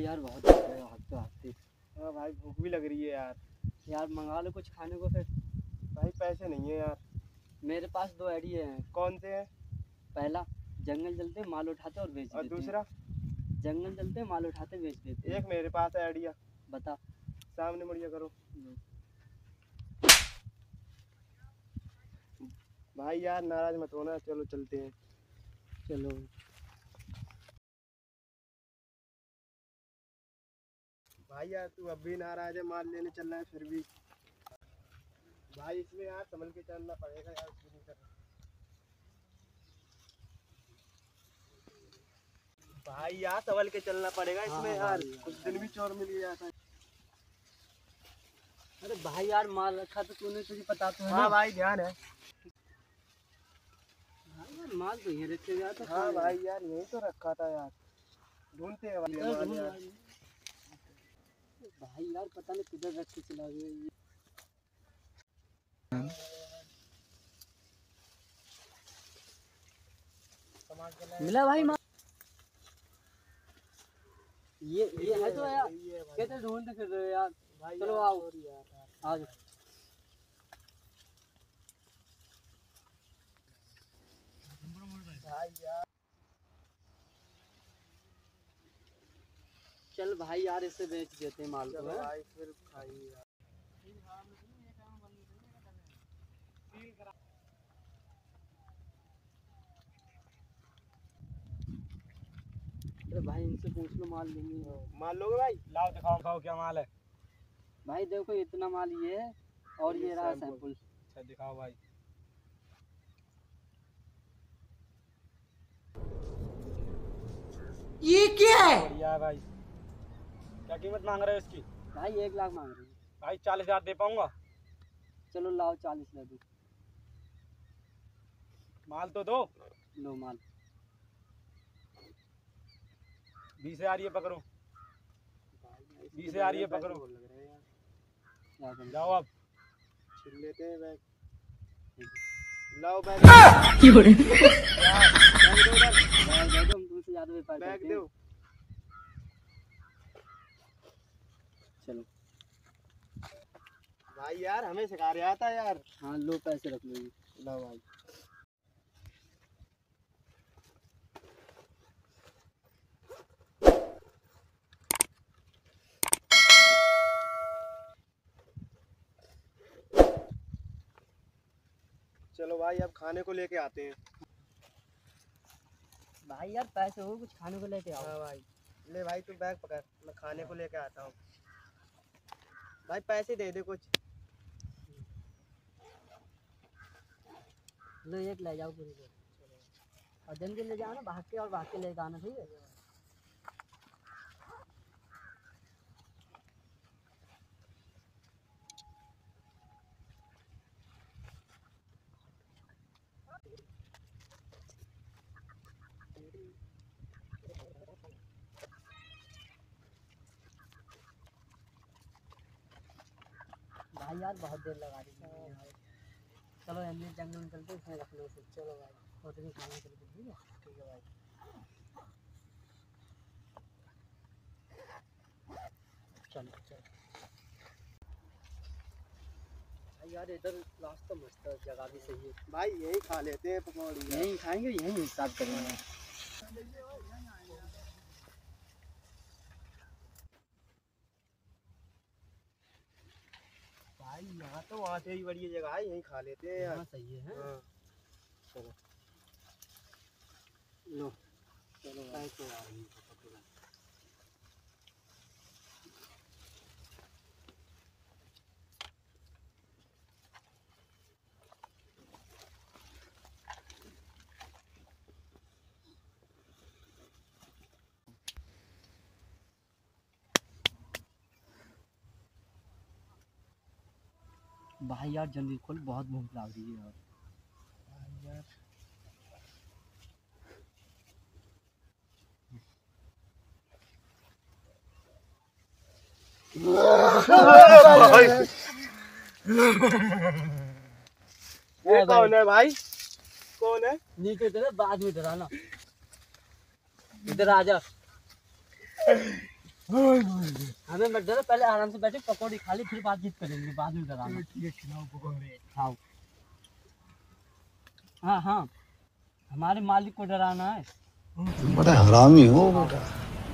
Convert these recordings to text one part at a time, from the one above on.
भाई यार बहुत हो गया भागते भागते। हाँ भाई भूख भी लग रही है यार। यार मंगा लो कुछ खाने को फिर। भाई पैसे नहीं है यार। मेरे पास 2 आइडिया हैं। कौन से हैं? पहला, जंगल चलते माल उठाते और बेच और देते दूसरा? हैं। जंगल चलते माल उठाते बेच देते हैं। एक मेरे पास है आइडिया। बता। सामने मुड़िया करो। भाई यार नाराज मत होना, चलो चलते हैं। चलो भाई यार तू अब भी नाराज है, माल लेने चल रहा है फिर भी। भाई इसमें यार संभल के चलना पड़ेगा यार, कुछ नहीं करना। भाई यार संभल के चलना पड़ेगा इसमें यार, कुछ दिन भी चोर मिल गया था। अरे भाई यार माल रखा तो तूने, तुझे पता तो है ना। हाँ भाई ध्यान है। भाई यार माल तो यहीं रखे गया था। हाँ भाई यार यही तो रखा था यार, ढूंढते हैं भाई माल यार। भाई यार पता नहीं किधर रख के चला गया ये। मिला भाई माल? ये है तो यार, कैसे ढूंढते फिर रहे हो यार। चलो आओ आ जाओ। भाई यार चल भाई यार इसे बेच देते हैं माल को। चलो भाई फिर खाइए यार। अरे भाई इनसे पूछ लो माल लेंगे। माल लोगे भाई? लाओ दिखाओ दिखाओ क्या माल है। भाई देखो इतना माल ये है और ये रहा सैंपल। अच्छा दिखाओ भाई। ये क्या है? बढ़िया भाई। क्या कीमत मांग रहे हो इसकी? भाई 1 लाख मांग रहे हैं। भाई 40,000 दे पाऊंगा। चलो लाओ 40 ले दो। माल तो दो। लो माल। 20,000 ये पकड़ो। 20,000 ये पकड़ो। क्या करें? जाओ अब छिल लेते हैं बैग। लाओ बैग। बैग दो, हम तुमसे ज्यादा व्यापार बैग करते हैं। दो। चलो भाई यार हमें सिखा रहा था यार। हाँ लो पैसे रख लो ये। लो भाई। चलो भाई अब खाने को लेके आते हैं। भाई यार पैसे हो कुछ खाने को लेके आओ। हाँ भाई ले भाई तू बैग पकड़, मैं खाने को लेके आता हूँ। भाई पैसे दे दे कुछ। लो एक ले जाओ पूरी। और जल्दी ले जाओ ना, भाग के लेके आना, ठीक है। भाई यार बहुत देर लगा दी। चलो हम जंगल चलते इसमें रख लो उसे। चलो भाई और तुम्हें खाना चलते, ठीक है। ठीक है भाई चलो चलो। भाई यार इधर रास्ता मस्त है, जगह भी सही है। भाई यही खा लेते हैं पकौड़ी। यहीं खाएंगे, यहीं स्टार्ट करेंगे। भाई यहाँ तो वहाँ से ही बढ़िया जगह है, यहीं खा लेते हैं यार। हाँ सही है। हाँ। चलो लो चलो भाई तो आ रही है। भाई यार जल्दी खोल, बहुत भूख लग रही है यार। ये कौन है भाई? कौन है? नीचे इधर है, बाद में इधर आना। इधर आ जा। हमें मत डरो, पहले आराम से बैठे, पकौड़ी खा ली, फिर बातचीत करेंगे, बाद में डराना। ठीक है, खिलाओ पकौड़े। खाओ। हाँ हाँ, हमारे मालिक को डराना है। बड़ा हरामी हो बेटा।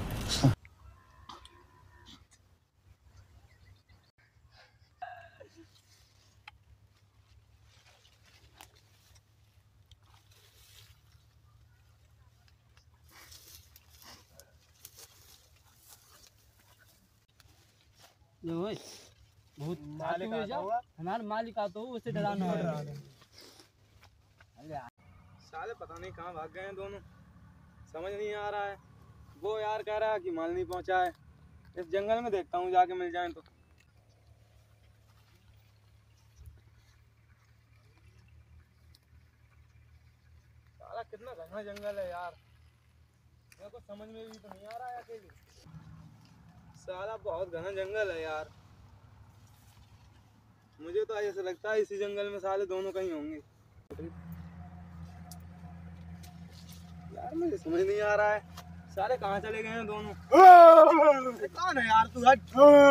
जो है, बहुत मालिक चाटू हो आता जाओ। हुआ। हमारे मालिक आता हो, उसे डराना है। अरे साले पता नहीं कहाँ भाग गए हैं दोनों, समझ नहीं आ रहा है। वो यार कह रहा है कि माल नहीं पहुंचा है, इस जंगल में देखता हूँ जाके मिल जाए तो। साला कितना घना जंगल है यार, मेरे को समझ में भी तो नहीं आ रहा है अकेले। साला बहुत घना जंगल है यार, मुझे तो ऐसा लगता है इसी जंगल में साले दोनों कहीं होंगे यार। मुझे समझ नहीं आ रहा है सारे कहाँ चले गए हैं दोनों। कौन है यार तू? हट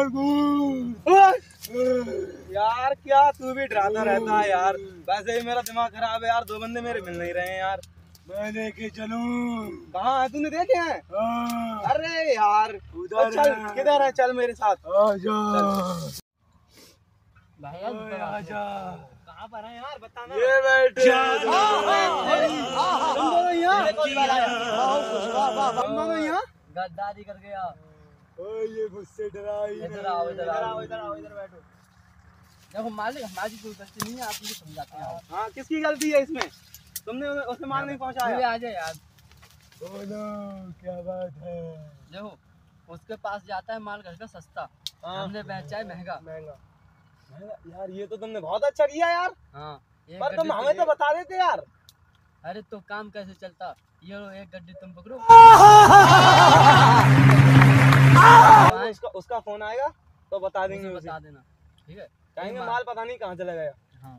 यार, क्या तू भी डराता रहता है यार। वैसे ही मेरा दिमाग खराब है यार, दो बंदे मेरे मिल नहीं रहे हैं यार। मैं लेके चलूं? कहाँ है, तूने देखे हैं? अरे यार उधर चल, है। किधर है? चल मेरे साथ। आजा भैया आजा। कहाँ पर है यार, बताना। ये बैठे तुम दोनों यहाँ? तुम दोनों यहाँ? गद्दारी कर गया। ये मुझसे डरा ही इधर आओ, इधर आओ। इधर बैठो। देखो मालिक, हमारी कोई गलती नहीं है, आप मुझे समझाते हैं। हाँ, किसकी गलती है इसमें? तुमने उसे माल नहीं पहुँचाया। आ जाए यार। बोलो क्या बात है? देखो, उसके पास जाता है माल घर का सस्ता, हाँ। हमने बेचा है महंगा। महंगा यार ये तो तुमने बहुत अच्छा किया यार, हाँ, एक पर तुम गड्ढे हमें तो बता देते यार। अरे तो काम कैसे चलता, ये लो एक गड्ढे तुम पकड़ो। उसका फोन आएगा तो बता देंगे, उसे उसे बता देना, ठीक है? कहेंगे माल पता नहीं कहाँ चला गया। हाँ।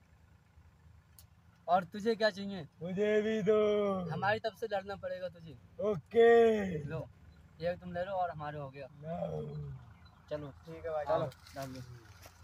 और तुझे क्या चाहिए? मुझे भी दो। हमारी तरफ से लड़ना पड़ेगा तुझे। ओके लो, एक तुम ले लो और हमारे हो गया। चलो ठीक है भाई, चलो चलो। डाल लो।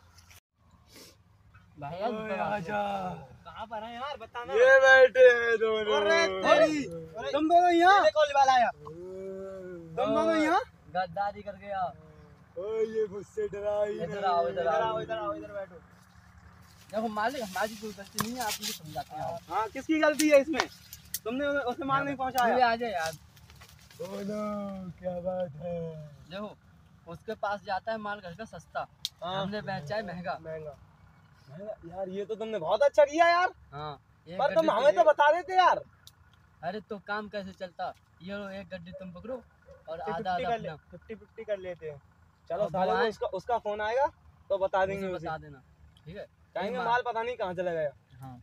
भैया आजा। कहाँ पर है यार, बताना। ये बैठे हैं दोनों। अरे तेरी, तुम दोनों यहाँ? कॉल वाला आया। तुम दोनों यहाँ? गद्दारी कर गया। ये मुझसे डरा ही इधर आओ, इधर आओ। इधर बैठो। देखो मालिक, हमारी कोई गलती नहीं है, आप मुझे समझाते हैं। हाँ, किसकी गलती है इसमें? तुमने उसे माल नहीं पहुँचाया। आ जाए यार। बोलो क्या बात है? देखो, उसके पास जाता है माल घर का सस्ता, हाँ। हमने बेचा है महंगा। महंगा यार ये तो तुमने बहुत अच्छा किया यार, हाँ, एक पर तुम गड्ढे हमें तो बता देते यार। अरे तो काम कैसे चलता, ये लो एक गड्ढे तुम पकड़ो और आधा 50 आधा कर ले, अपना। 50-50 कर लेते हैं। चलो अब साले, आए। उसका फोन आएगा तो बता देंगे, उसे उसे बता देना, ठीक है? कहेंगे माल पता नहीं कहाँ चला गया। हाँ।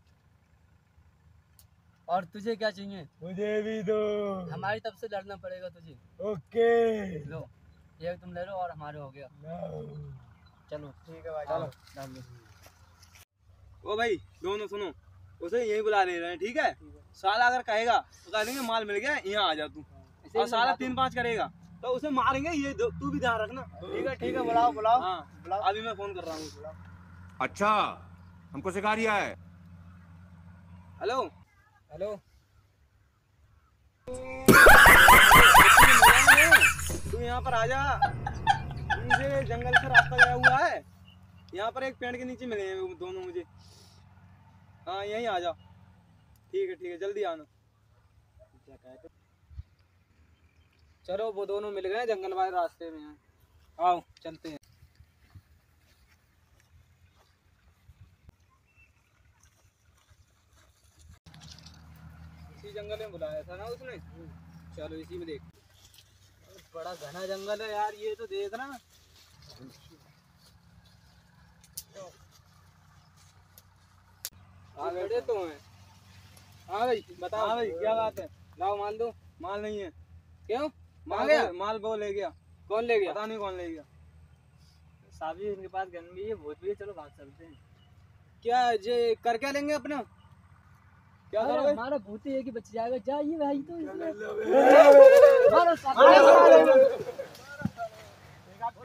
और तुझे क्या चाहिए? मुझे भी दो। हमारी तरफ से लड़ना पड़ेगा तुझे। ओके लो, एक तुम ले लो और हमारे हो गया। चलो ठीक है भाई, चलो चलो। डाल लो। ओ भाई दोनों सुनो, उसे यहीं बुला ले रहे हैं, ठीक है? साला अगर कहेगा तो कह देंगे माल मिल गया, यहाँ आ जा तू। और साला 3-5 करेगा तो उसे मारेंगे, ये तू भी ध्यान रखना। ठीक है, बुलाओ बुलाओ। हाँ बुलाओ, अभी मैं फोन कर रहा हूँ। अच्छा, हमको सिखा रिया है। हेलो हेलो, तू यहाँ पर आ जा, मुझे जंगल से रास्ता गया हुआ है, यहाँ पर एक पेड़ के नीचे मिले हैं वो दोनों मुझे। हाँ यहीं आ जा। ठीक है जल्दी आना। चलो वो दोनों मिल गए जंगल वाले रास्ते में हैं, आओ चलते हैं। इसी जंगल में बुलाया था ना उसने, चलो इसी में देख। बड़ा घना जंगल है यार, ये तो देख ना। खड़े तो हैं। हाँ भाई बताओ। हाँ भाई क्या बात है? लाओ माल दो। माल नहीं है। क्यों? माल वो ले गया। कौन ले गया? पता नहीं कौन ले गया। साबी इनके पास गन भी है, भूत भी है, चलो भाग चलते हैं। क्या जे कर क्या लेंगे अपना? क्या अरे करोगे? हमारा भूत एक ही बच जाएगा, जाइए भाई। तो कर लो। मारो,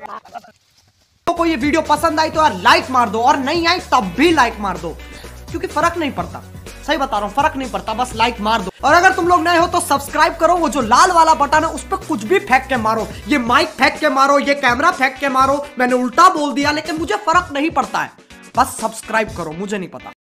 को ये वीडियो पसंद आई तो यार लाइक मार दो, और नहीं आई तब भी लाइक मार दो, क्योंकि फर्क नहीं पड़ता, सही बता रहा हूं, फर्क नहीं पड़ता, बस लाइक मार दो। और अगर तुम लोग नए हो तो सब्सक्राइब करो, वो जो लाल वाला बटन है उस पर कुछ भी फेंक के मारो, ये माइक फेंक के मारो, ये कैमरा फेंक के मारो, मैंने उल्टा बोल दिया लेकिन मुझे फर्क नहीं पड़ता है, बस सब्सक्राइब करो, मुझे नहीं पता।